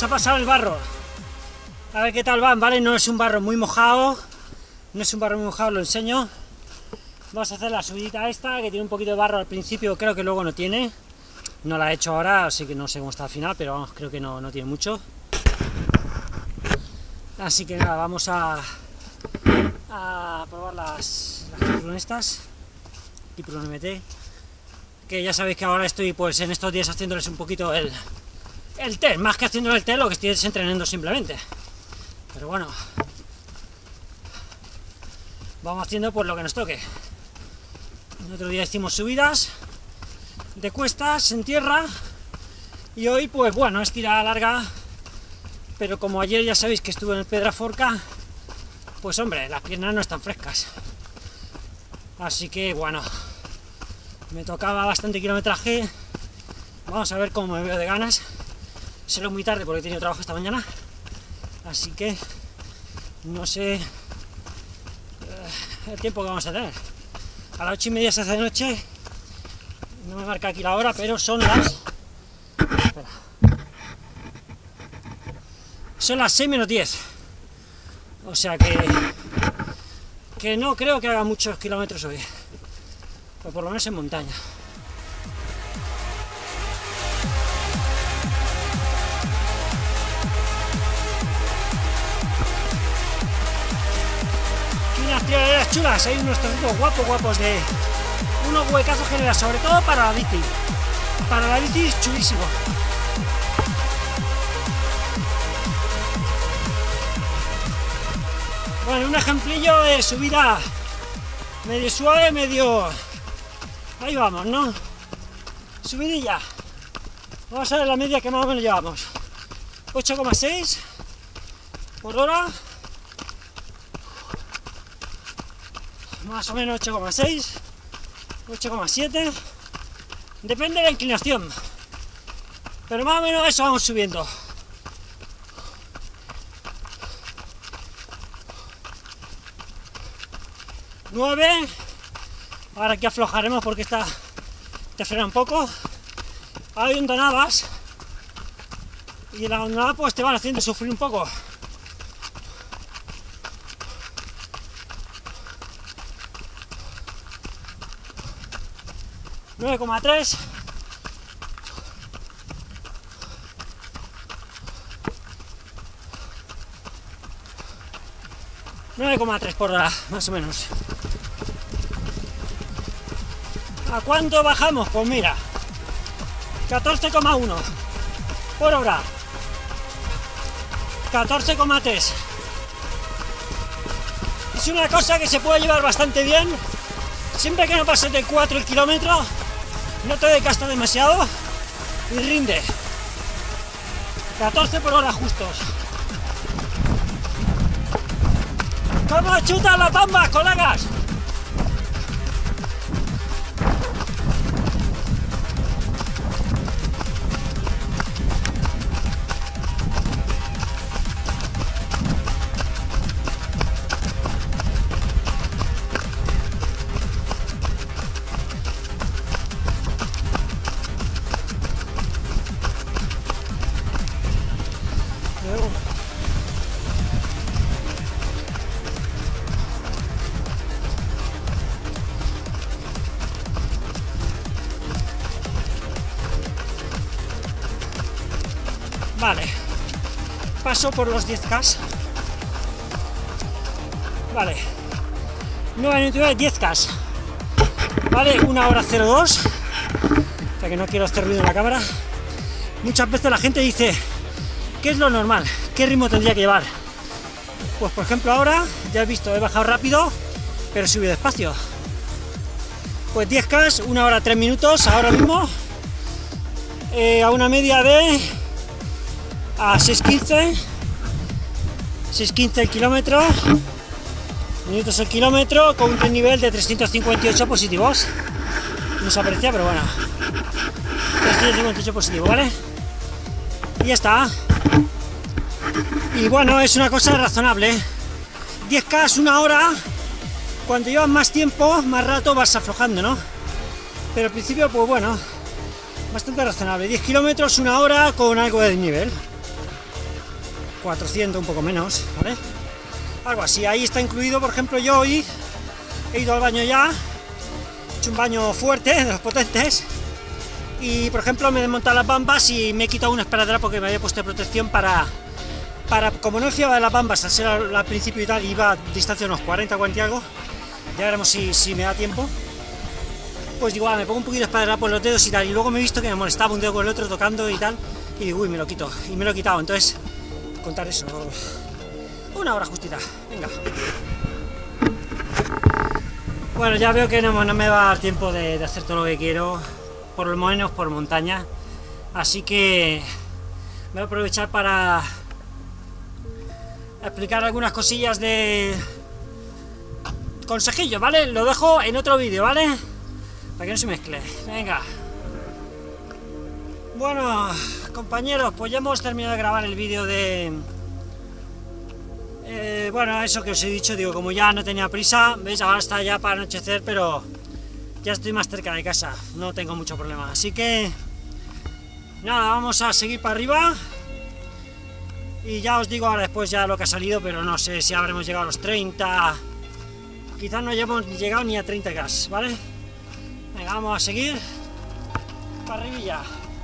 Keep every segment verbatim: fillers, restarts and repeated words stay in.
vamos a pasar el barro. A ver qué tal van, ¿vale? No es un barro muy mojado. No es un barro muy mojado, lo enseño. Vamos a hacer la subidita esta, que tiene un poquito de barro al principio, creo que luego no tiene. No la he hecho ahora, así que no sé cómo está al final, pero vamos, creo que no, no tiene mucho. Así que nada, vamos a, a probar las, las Kiprun estas, Kiprun M T, que ya sabéis que ahora estoy pues en estos días haciéndoles un poquito el, el test, más que haciéndoles el test, lo que estoy es entrenando simplemente. Pero bueno, vamos haciendo pues lo que nos toque. El otro día hicimos subidas de cuestas en tierra y hoy pues bueno, es tirada larga, pero como ayer ya sabéis que estuve en el Pedraforca, pues hombre, las piernas no están frescas, así que bueno, me tocaba bastante kilometraje. Vamos a ver cómo me veo de ganas. Será muy tarde porque he tenido trabajo esta mañana, así que no sé el tiempo que vamos a tener. A las ocho y media se hace de noche, no me marca aquí la hora, pero son las... Espera. Son las seis menos diez, o sea que... que no creo que haga muchos kilómetros hoy, o por lo menos en montaña. Unas tiraderas chulas, hay unos trocitos guapos, guapos de unos huecazos generales, sobre todo para la bici. Para la bici es chulísimo. Bueno, un ejemplillo de subida medio suave, medio... Ahí vamos, ¿no? Subidilla. Vamos a ver la media que más o menos llevamos. ocho coma seis por hora. Más o menos ocho coma seis, ocho coma siete, depende de la inclinación, pero más o menos eso vamos subiendo. nueve, ahora que aflojaremos porque esta te frena un poco. Hay hondonadas y las hondonadas pues te van haciendo sufrir un poco. nueve coma tres, nueve coma tres por hora, más o menos. ¿A cuánto bajamos? Pues mira, catorce coma uno por hora, catorce coma tres. Es una cosa que se puede llevar bastante bien, siempre que no pases de cuatro el kilómetro. No te desgasta demasiado y rinde. catorce por hora justos. ¿Cómo chutan las bambas, colegas? Vale, paso por los diez K. Vale, nueve noventa y nueve, diez K. Vale, una hora cero dos. O sea que no quiero hacer ruido en la cámara. Muchas veces la gente dice, ¿qué es lo normal? ¿Qué ritmo tendría que llevar? Pues por ejemplo ahora, ya he visto, he bajado rápido, pero he subido despacio. Pues diez K, una hora tres minutos, ahora mismo, eh, a una media de... a seis quince, seis quince el kilómetro, minutos el kilómetro, con un nivel de trescientos cincuenta y ocho positivos. No se aprecia, pero bueno, trescientos cincuenta y ocho positivos, ¿vale? Y ya está. Y bueno, es una cosa razonable. diez K, una hora. Cuando llevas más tiempo, más rato vas aflojando, ¿no? Pero al principio, pues bueno, bastante razonable. diez kilómetros, una hora con algo de nivel. cuatrocientos, un poco menos, ¿vale? Algo así. Ahí está incluido, por ejemplo, yo hoy he ido al baño ya, he hecho un baño fuerte, de los potentes, y por ejemplo me he desmontado las bambas y me he quitado una esparadrapo porque me había puesto de protección para, para como no fiaba de las bambas al ser al, al principio y tal, iba a distancia de unos cuarenta, cuarenta y algo, ya veremos si, si me da tiempo. Pues digo, ah, me pongo un poquito de esparadrapo en los dedos y tal, y luego me he visto que me molestaba un dedo con el otro tocando y tal, y digo, uy, me lo quito, y me lo he quitado. Entonces, contar eso, una hora justita, venga. Bueno, ya veo que no, no me va a dar tiempo de, de hacer todo lo que quiero, por lo menos por montaña, así que voy a aprovechar para explicar algunas cosillas de consejillos, ¿vale? Lo dejo en otro vídeo, ¿vale? Para que no se mezcle. Venga. Bueno, compañeros, pues ya hemos terminado de grabar el vídeo de... Eh, bueno, eso que os he dicho, digo, como ya no tenía prisa, veis, ahora está ya para anochecer, pero ya estoy más cerca de casa, no tengo mucho problema. Así que, nada, vamos a seguir para arriba. Y ya os digo ahora después ya lo que ha salido, pero no sé si habremos llegado a los treinta... Quizás no hayamos llegado ni a treinta gas, ¿vale? Venga, vamos a seguir para arribilla.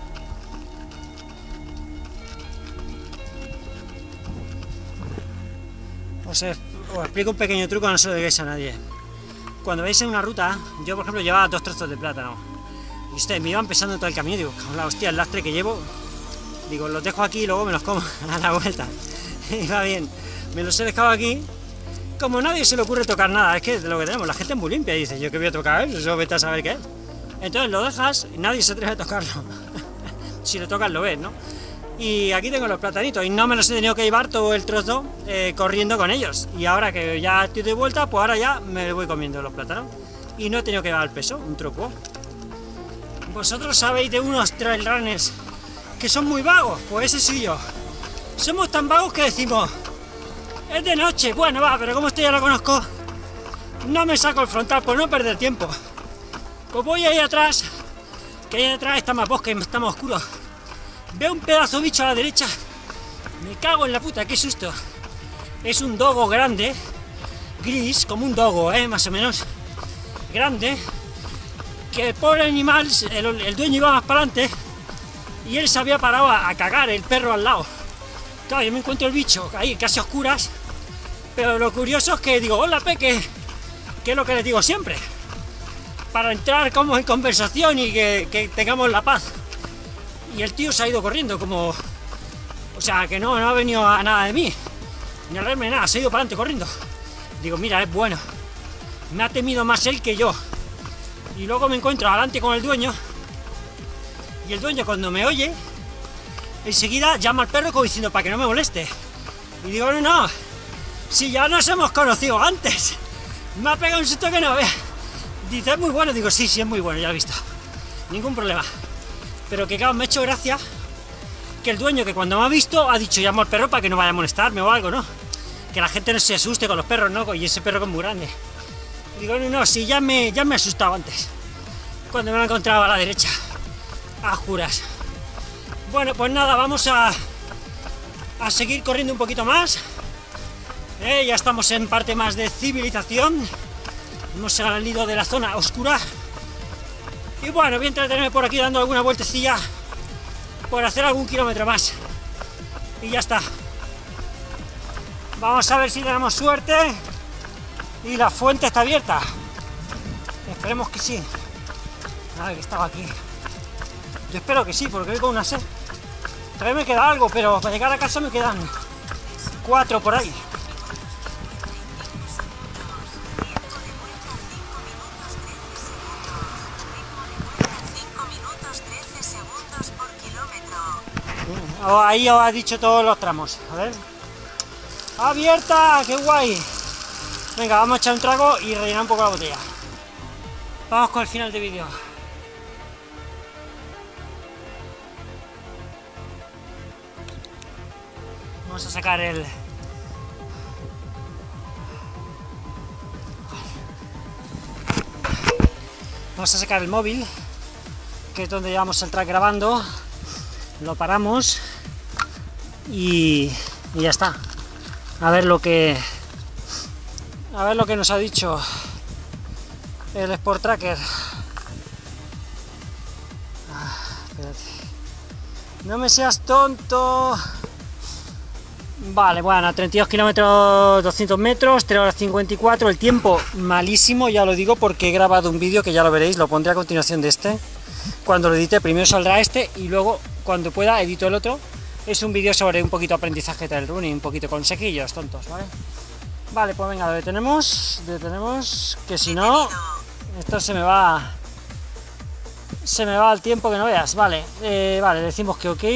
Os, os explico un pequeño truco, no se lo digáis a nadie. Cuando veis en una ruta, yo por ejemplo llevaba dos trozos de plátano y ustedes me iban pesando todo el camino, digo, la hostia, el lastre que llevo, digo, los dejo aquí y luego me los como a la vuelta. Y va bien, me los he dejado aquí. Como nadie se le ocurre tocar nada, es que es lo que tenemos, la gente es muy limpia y dice, yo que voy a tocar eso, vete a saber qué es. Entonces lo dejas y nadie se atreve a tocarlo. Si lo tocas lo ves, ¿no? Y aquí tengo los platanitos y no me los he tenido que llevar todo el trozo eh, corriendo con ellos. Y ahora que ya estoy de vuelta, pues ahora ya me voy comiendo los plátanos. Y no he tenido que llevar el peso, un truco. ¿Vosotros sabéis de unos trail runners que son muy vagos? Pues ese soy yo. Somos tan vagos que decimos, es de noche, bueno va, pero como este ya lo conozco, no me saco el frontal por no perder tiempo. Pues voy ahí atrás, que ahí atrás está más bosque y está más oscuro. Veo un pedazo de bicho a la derecha, me cago en la puta, qué susto. Es un dogo grande, gris, como un dogo, eh, más o menos, grande, que el pobre animal, el, el dueño iba más para adelante y él se había parado a, a cagar, el perro al lado. Claro, yo me encuentro el bicho ahí casi a oscuras, pero lo curioso es que digo, hola Peque, que es lo que les digo siempre, para entrar como en conversación y que, que tengamos la paz. Y el tío se ha ido corriendo, como... O sea, que no, no ha venido a nada de mí, ni a verme nada, se ha ido para adelante corriendo. Digo, mira, es bueno, me ha temido más él que yo. Y luego me encuentro adelante con el dueño, y el dueño cuando me oye, enseguida llama al perro como diciendo, para que no me moleste. Y digo, no, no, si ya nos hemos conocido antes, me ha pegado un susto que no vea. Dice, es muy bueno, digo, sí, sí, es muy bueno, ya lo he visto, ningún problema. Pero que claro, me ha hecho gracia que el dueño, que cuando me ha visto, ha dicho, llamo al perro para que no vaya a molestarme o algo, ¿no? Que la gente no se asuste con los perros, ¿no? Y ese perro que es muy grande. Y digo, no, no, sí, ya me, ya me he asustado antes, cuando me lo encontraba a la derecha, a juras. Bueno, pues nada, vamos a, a seguir corriendo un poquito más. Eh, ya estamos en parte más de civilización. Hemos salido de la zona oscura. Y bueno, voy a entretenerme por aquí dando alguna vueltecilla por hacer algún kilómetro más. Y ya está. Vamos a ver si tenemos suerte y la fuente está abierta. Esperemos que sí. A ver, que estaba aquí. Yo espero que sí, porque voy con una sed. Todavía me queda algo, pero para llegar a casa me quedan cuatro por ahí. Ahí os ha dicho todos los tramos. A ver. ¡Abierta! ¡Qué guay! Venga, vamos a echar un trago y rellenar un poco la botella. Vamos con el final de vídeo. Vamos a sacar el... Vamos a sacar el móvil, que es donde llevamos el track grabando. Lo paramos y y ya está. A ver lo que a ver lo que nos ha dicho el Sport Tracker. Ah, espérate. No me seas tonto. Vale, bueno, treinta y dos kilómetros, doscientos metros, tres horas cincuenta y cuatro, el tiempo malísimo, ya lo digo porque he grabado un vídeo que ya lo veréis, lo pondré a continuación de este. Cuando lo edite, primero saldrá este y luego, cuando pueda, edito el otro. Es un vídeo sobre un poquito aprendizaje de trail running, un poquito consejillos tontos, ¿vale? Vale, pues venga, lo detenemos, detenemos, que si no, esto se me va, se me va el tiempo que no veas, vale, eh, vale, decimos que ok.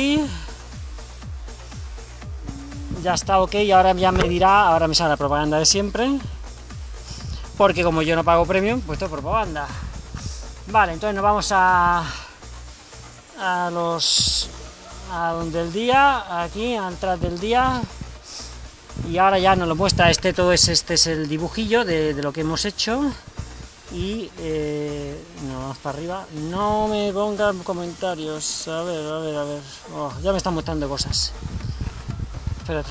Ya está ok, y ahora ya me dirá, ahora me sale la propaganda de siempre, porque como yo no pago premium, pues todo propaganda. Vale, entonces nos vamos a a los a donde el día, aquí atrás del día, y ahora ya nos lo muestra. Este todo es este es el dibujillo de, de lo que hemos hecho. Y eh, no, vamos para arriba, no me pongan comentarios, a ver, a ver, a ver, oh, ya me están mostrando cosas. Espérate.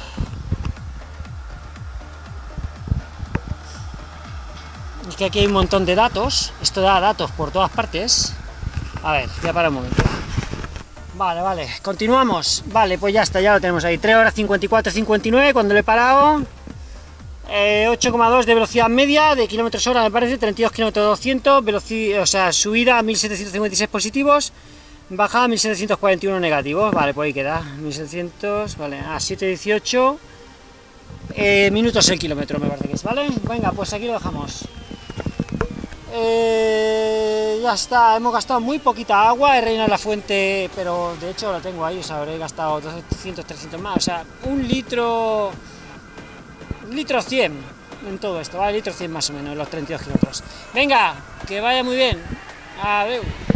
Es que aquí hay un montón de datos. Esto da datos por todas partes. A ver, ya para un momento. Vale, vale, continuamos. Vale, pues ya está, ya lo tenemos ahí. tres horas cincuenta y cuatro, cincuenta y nueve cuando le he parado. Eh, ocho coma dos de velocidad media, de kilómetros hora me parece, treinta y dos kilómetros doscientos, velocidad, o sea, subida a mil setecientos cincuenta y seis positivos. Bajada mil setecientos cuarenta y uno negativos, vale, pues ahí queda, mil setecientos, vale, a siete dieciocho eh, minutos el kilómetro me parece que es, ¿vale? Venga, pues aquí lo dejamos. Eh, ya está, hemos gastado muy poquita agua, he rellenado la fuente, pero de hecho la tengo ahí, o sea, habré gastado doscientos, trescientos más, o sea, un litro, un litro cien en todo esto, ¿vale? Litro cien más o menos, en los treinta y dos kilómetros. Venga, que vaya muy bien, adiós.